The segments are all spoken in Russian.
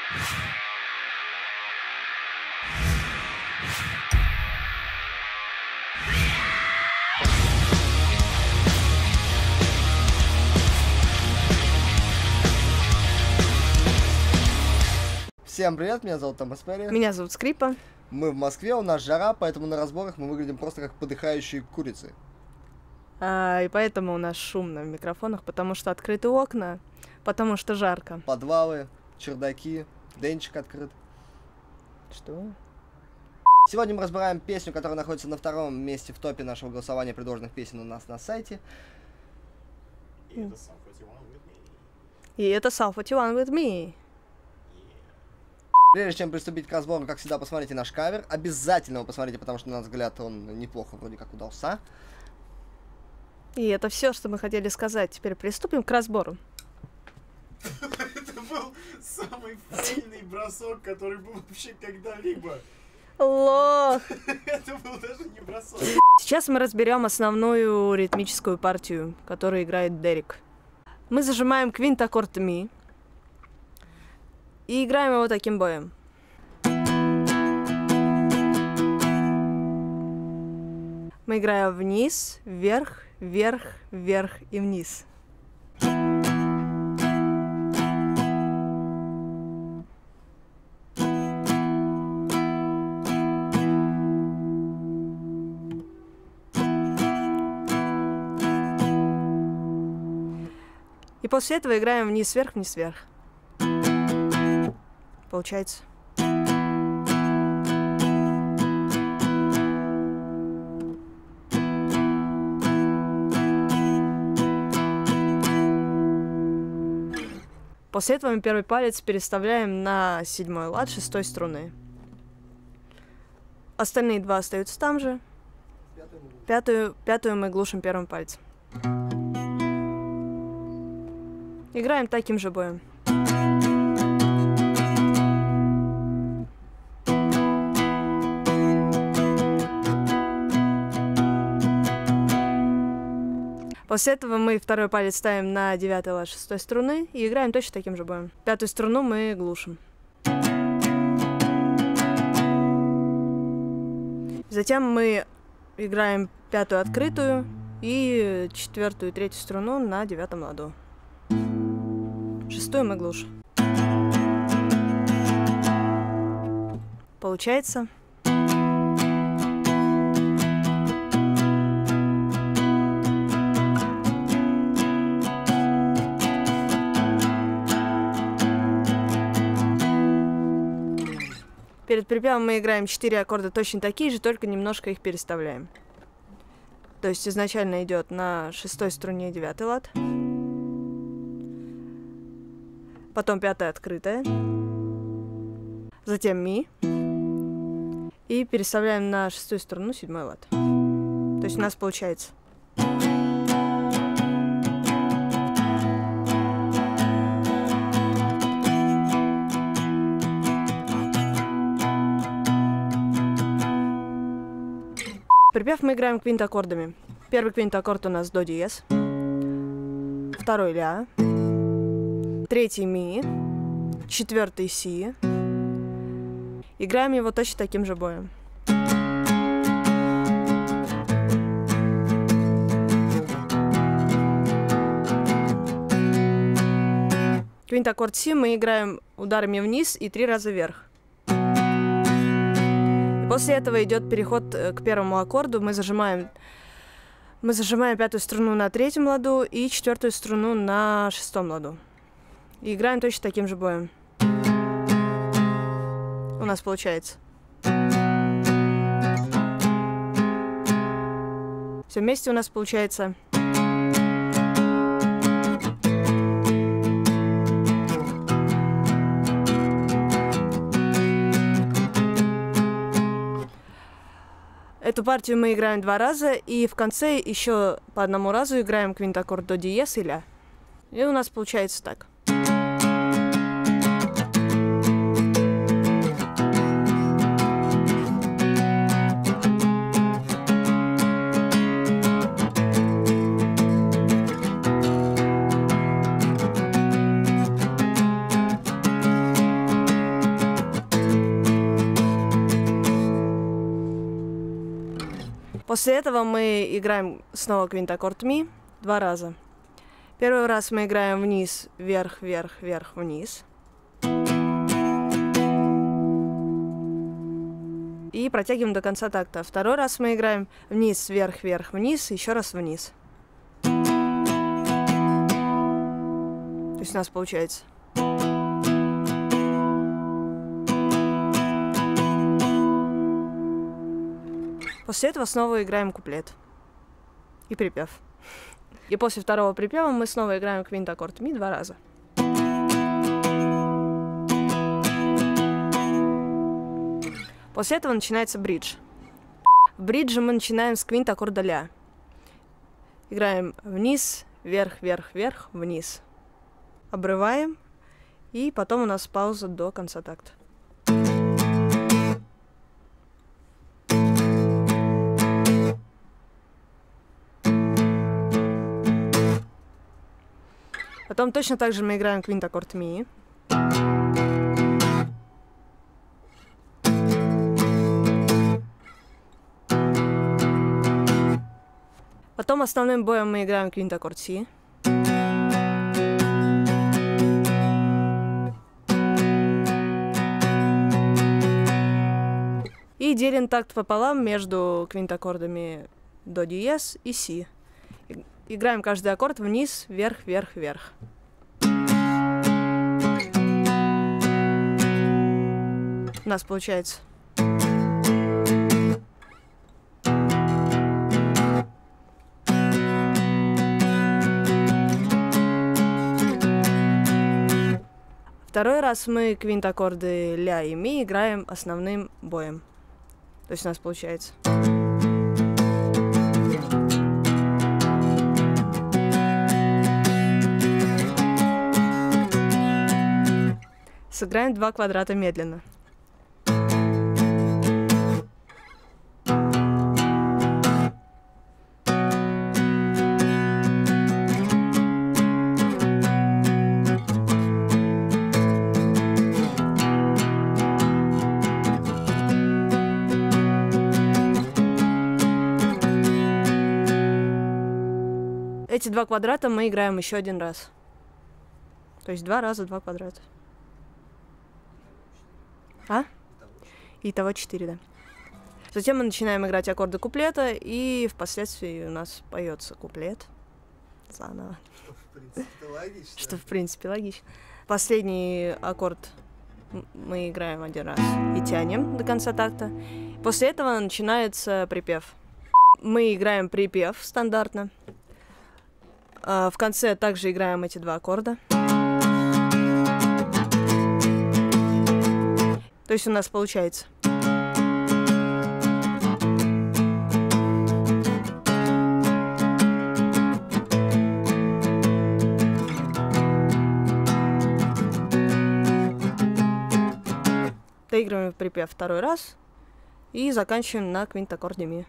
Всем привет, меня зовут Томас Перри. Меня зовут Скрипа. Мы в Москве, у нас жара, поэтому на разборах мы выглядим просто как подыхающие курицы. И поэтому у нас шумно в микрофонах, потому что открыты окна, потому что жарко. Подвалы, чердаки, денчик открыт. Что? Сегодня мы разбираем песню, которая находится на втором месте в топе нашего голосования предложенных песен у нас на сайте. И это Sum 41 With Me. Прежде чем приступить к разбору, как всегда, посмотрите наш кавер. Обязательно его посмотрите, потому что, на наш взгляд, он неплохо вроде как удался. И это все, что мы хотели сказать. Теперь приступим к разбору. Это был самый фейльный бросок, который был вообще когда-либо. Лох! Это был даже не бросок. Сейчас мы разберем основную ритмическую партию, которую играет Дерек. Мы зажимаем квинт-аккорд ми и играем его таким боем. Мы играем вниз, вверх, вверх, вверх и вниз. И после этого играем вниз, вверх, вниз, вверх. Получается. После этого мы первый палец переставляем на 7-й лад 6-й струны. Остальные два остаются там же. Пятую мы глушим первым пальцем. Играем таким же боем. После этого мы второй палец ставим на 9-й лад 6-й струны и играем точно таким же боем. Пятую струну мы глушим. Затем мы играем пятую открытую и 4-ю и 3-ю струну на 9-м ладу. 6-ю мы глушим. Получается. Перед припевом мы играем 4 аккорда точно такие же, только немножко их переставляем. То есть изначально идет на 6-й струне 9-й лад, потом 5-я открытая, затем ми, и переставляем на 6-ю струну 7-й лад. То есть у нас получается. Припев мы играем квинт-аккордами. Первый квинт-аккорд у нас до диез, второй ля, третий ми, 4-й си. Играем его точно таким же боем. Квинт-аккорд си мы играем ударами вниз и 3 раза вверх. После этого идет переход к первому аккорду. Мы зажимаем 5-ю струну на 3-м ладу и 4-ю струну на 6-м ладу. И играем точно таким же боем. У нас получается. Все вместе у нас получается. Эту партию мы играем 2 раза, и в конце еще по 1 разу играем квинт-аккорд до диез и ля. И у нас получается так. После этого мы играем снова квинтаккорд ми 2 раза. Первый раз мы играем вниз, вверх, вверх, вверх, вниз. И протягиваем до конца такта. Второй раз мы играем вниз, вверх, вверх, вниз, еще раз вниз. То есть у нас получается. После этого снова играем куплет и припев. И после второго припева мы снова играем квинтаккорд ми 2 раза. После этого начинается бридж. В бридже мы начинаем с квинтаккорда ля. Играем вниз, вверх, вверх, вверх, вниз. Обрываем, и потом у нас пауза до конца такта. Потом точно так же мы играем квинтаккорд ми. Потом основным боем мы играем квинтаккорд си. И делим такт пополам между квинтаккордами до диез и си. Играем каждый аккорд вниз, вверх, вверх, вверх. У нас получается. Второй раз мы квинтаккорды ля и ми играем основным боем. То есть у нас получается. Сыграем 2 квадрата медленно. Эти 2 квадрата мы играем еще 1 раз. То есть 2 раза 2 квадрата. Итого 4, да. Затем мы начинаем играть аккорды куплета, и впоследствии у нас поется куплет заново. Что в принципе логично. Последний аккорд мы играем 1 раз и тянем до конца такта. После этого начинается припев. Мы играем припев стандартно. В конце также играем эти 2 аккорда. То есть у нас получается. Доигрываем припев 2 раз и заканчиваем на квинтаккорде ми.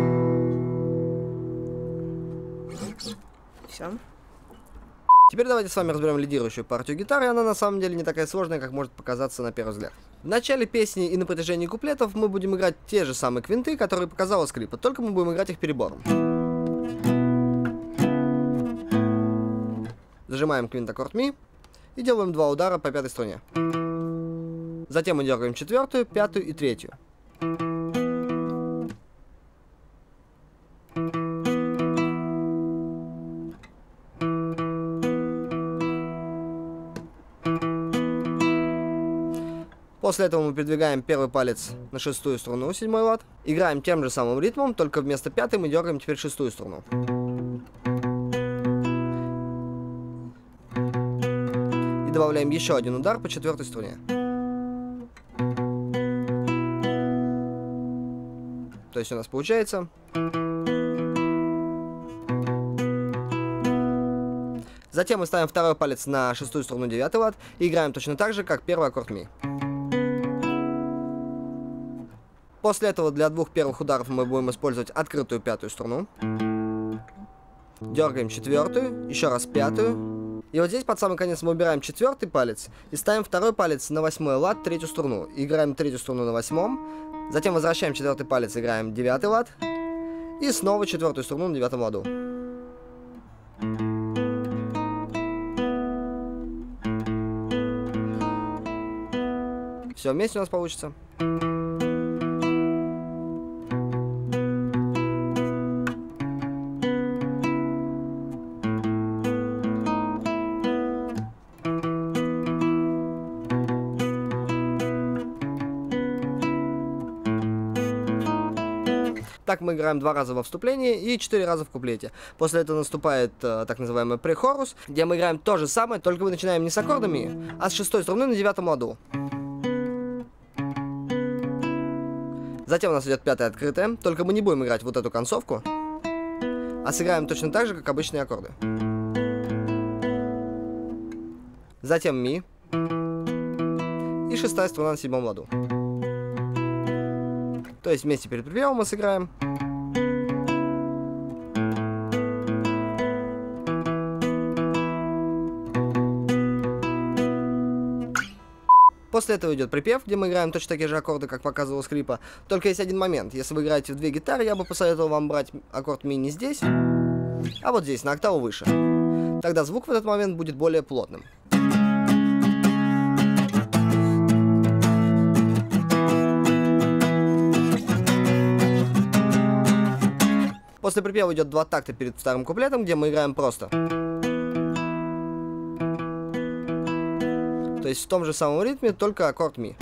Все. Теперь давайте с вами разберем лидирующую партию гитары, она на самом деле не такая сложная, как может показаться на первый взгляд. В начале песни и на протяжении куплетов мы будем играть те же самые квинты, которые показала скрипка, только мы будем играть их перебором. Зажимаем квинтаккорд ми и делаем 2 удара по 5-й струне. Затем мы дергаем 4-ю, 5-ю и 3-ю. После этого мы передвигаем первый палец на 6-ю струну, 7-й лад. Играем тем же самым ритмом, только вместо 5-й мы дергаем теперь 6-ю струну. И добавляем еще 1 удар по 4-й струне. То есть у нас получается... Затем мы ставим второй палец на 6-ю струну, 9-й лад и играем точно так же, как первый аккорд ми. После этого для 2 первых ударов мы будем использовать открытую 5-ю струну. Дергаем 4-ю, еще раз 5-ю. И вот здесь под самый конец мы убираем 4-й палец и ставим второй палец на 8-й лад, 3-ю струну. Играем 3-ю струну на 8-м. Затем возвращаем 4-й палец, играем 9-й лад. И снова четвертую струну на девятом ладу. Все вместе у нас получится. Так мы играем 2 раза во вступлении и 4 раза в куплете. После этого наступает так называемый прехорус, где мы играем то же самое, только мы начинаем не с аккордами, а с 6 струны на 9 ладу. Затем у нас идет 5-я открытая, только мы не будем играть вот эту концовку, а сыграем точно так же, как обычные аккорды. Затем ми и 6-я струна на 7 ладу. То есть вместе перед припевом мы сыграем. После этого идет припев, где мы играем точно такие же аккорды, как показывал скрипа. Только есть один момент. Если вы играете в 2 гитары, я бы посоветовал вам брать аккорд ми не здесь, а вот здесь, на октаву выше. Тогда звук в этот момент будет более плотным. После припева идет 2 такта перед вторым куплетом, где мы играем просто. То есть в том же самом ритме, только аккорд ми.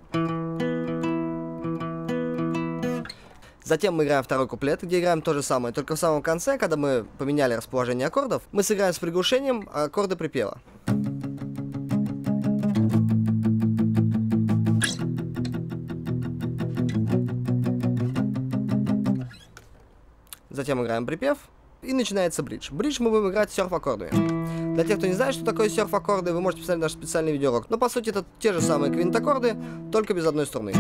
Затем мы играем второй куплет, где играем то же самое, только в самом конце, когда мы поменяли расположение аккордов, мы сыграем с приглушением аккорды припева. Затем играем припев, и начинается бридж. Бридж мы будем играть серф-аккордами. Для тех, кто не знает, что такое серф-аккорды, вы можете посмотреть наш специальный видеоурок. Но по сути это те же самые квинт-аккорды, только без одной струны.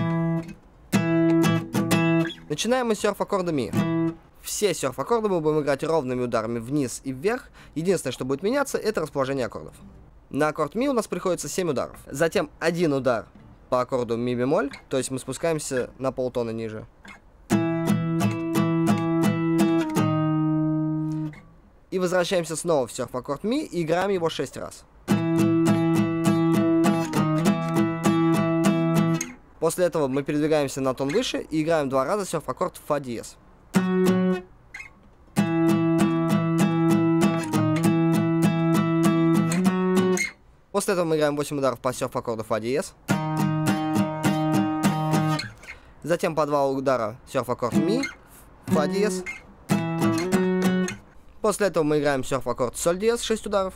Начинаем мы с серф-аккорда ми. Все серф-аккорды мы будем играть ровными ударами вниз и вверх. Единственное, что будет меняться, это расположение аккордов. На аккорд ми у нас приходится 7 ударов. Затем один удар по аккорду ми бемоль, то есть мы спускаемся на полтона ниже. И возвращаемся снова в серф-аккорд ми и играем его 6 раз. После этого мы передвигаемся на тон выше и играем 2 раза серф-аккорд фа диез. После этого мы играем 8 ударов по серф-аккорду фа диез. Затем по 2 удара серф-аккорд ми, фа диез. После этого мы играем серф-аккорд соль диез, 6 ударов.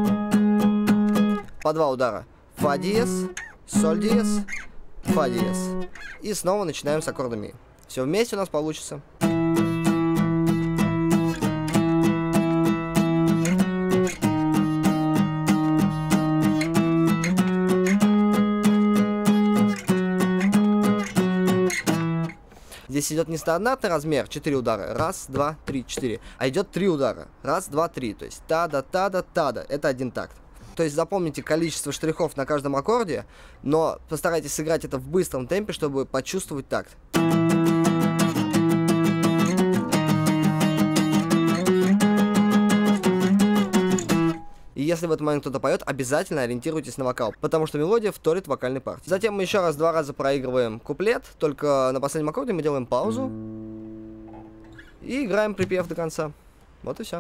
По 2 удара фа диез, соль диез, фа диез. И снова начинаем с аккорда ми. Все вместе у нас получится. Здесь идет не стандартный размер 4 удара, раз, 2, 3, 4, а идет 3 удара, раз, 2, 3, то есть тада, тада, тада, это один такт. То есть запомните количество штрихов на каждом аккорде, но постарайтесь сыграть это в быстром темпе, чтобы почувствовать такт. И если в этот момент кто-то поет, обязательно ориентируйтесь на вокал, потому что мелодия вторит вокальной партии. Затем мы еще раз 2 раза проигрываем куплет, только на последнем аккорде мы делаем паузу и играем припев до конца. Вот и все.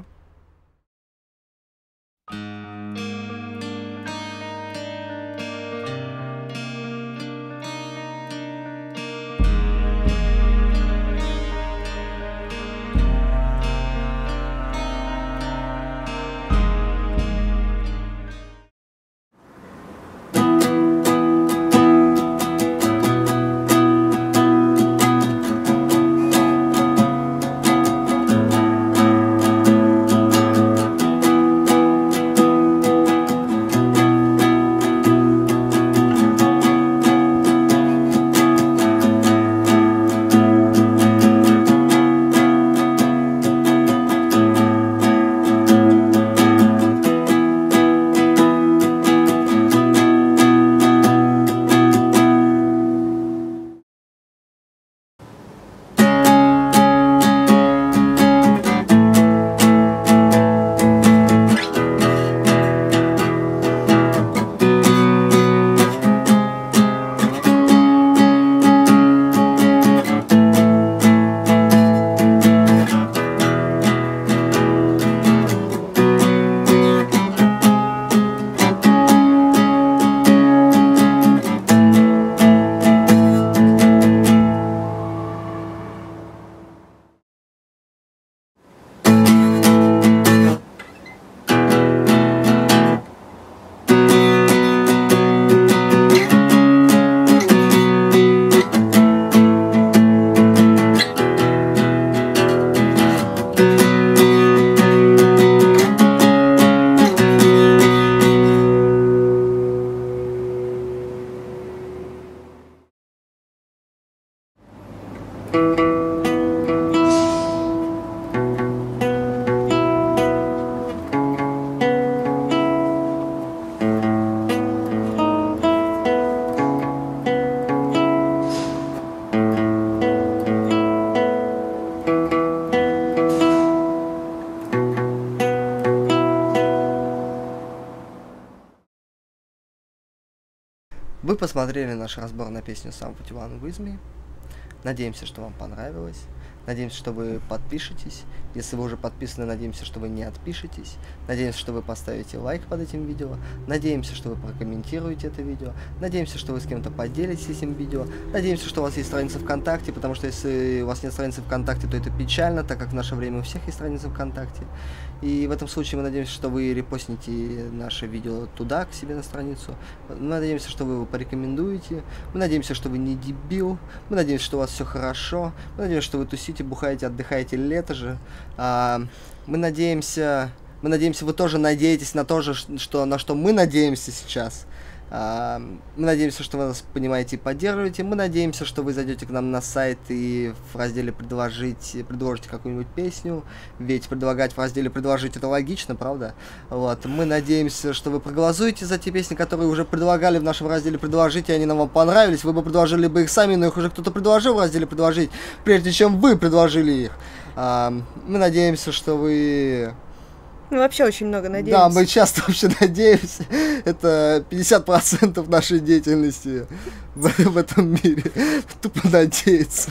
Вы посмотрели наш разбор на песню Someone With Me. Надеемся, что вам понравилось. Надеемся, что вы подпишетесь. Если вы уже подписаны, надеемся, что вы не отпишетесь. Надеемся, что вы поставите лайк под этим видео. Надеемся, что вы прокомментируете это видео. Надеемся, что вы с кем-то поделитесь этим видео. Надеемся, что у вас есть страница ВКонтакте, потому что если у вас нет страницы ВКонтакте, то это печально, так как в наше время у всех есть страница ВКонтакте. И в этом случае мы надеемся, что вы репостните наше видео туда, к себе на страницу. Мы надеемся, что вы его порекомендуете. Мы надеемся, что вы не дебил. Мы надеемся, что у вас все хорошо. Мы надеемся, что вы тусите, бухаете, отдыхаете, лето же. Мы надеемся, вы тоже надеетесь на то же, на что мы надеемся сейчас. Мы надеемся, что вы нас понимаете и поддерживаете. Мы надеемся, что вы зайдете к нам на сайт и в разделе предложите какую-нибудь песню. Ведь предлагать в разделе «Предложить» это логично, правда? Вот. Мы надеемся, что вы проголосуете за те песни, которые уже предлагали в нашем разделе «Предложить», и они нам понравились. Вы бы предложили бы их сами, но их уже кто-то предложил в разделе «Предложить», прежде чем вы предложили их. Мы надеемся, что вы... Мы вообще очень много надеемся. Да, мы часто вообще надеемся. Это 50% нашей деятельности в этом мире. Тупо надеяться.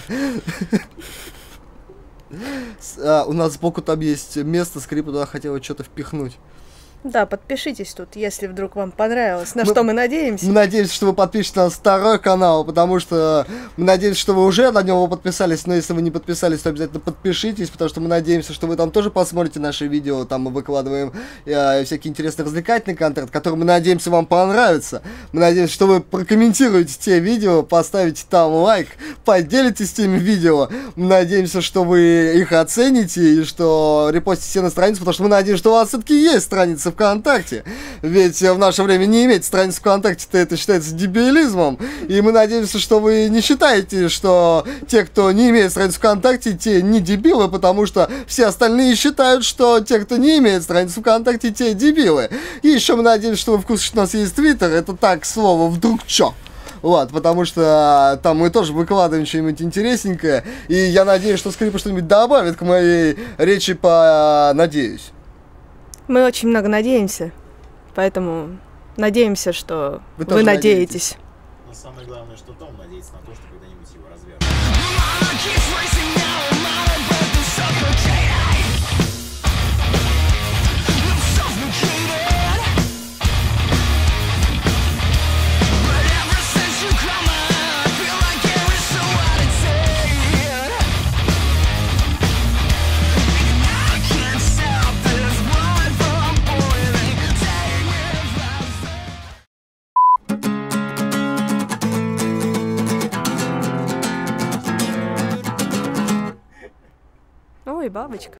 У нас сбоку там есть место, скрип туда хотела что-то впихнуть. Да, подпишитесь тут, если вдруг вам понравилось. На что мы надеемся? Мы надеемся, что вы подпишетесь на второй канал, потому что мы надеемся, что вы уже на него подписались, но если вы не подписались, то обязательно подпишитесь, потому что мы надеемся, что вы там тоже посмотрите наши видео, там мы выкладываем всякий интересный развлекательный контент, который, мы надеемся, вам понравится. Мы надеемся, что вы прокомментируете те видео, поставите там лайк, поделитесь теми видео. Мы надеемся, что вы их оцените и что репостите все на страницу, потому что мы надеемся, что у вас все-таки есть страница ВКонтакте. Ведь в наше время не иметь страницы ВКонтакте-то это считается дебилизмом. И мы надеемся, что вы не считаете, что те, кто не имеет страницы ВКонтакте, те не дебилы, потому что все остальные считают, что те, кто не имеет страницы ВКонтакте, те дебилы. И еще мы надеемся, что вы в курсе, что у нас есть Твиттер. Это так, к слову, вдруг чё? Вот, потому что там мы тоже выкладываем что-нибудь интересненькое. И я надеюсь, что Скрипа что-нибудь добавит к моей речи по «надеюсь». Мы очень много надеемся, поэтому надеемся, что вы надеетесь. Но самое главное, что Том надеется на то, что когда-нибудь его развернут. Ой, бабочка.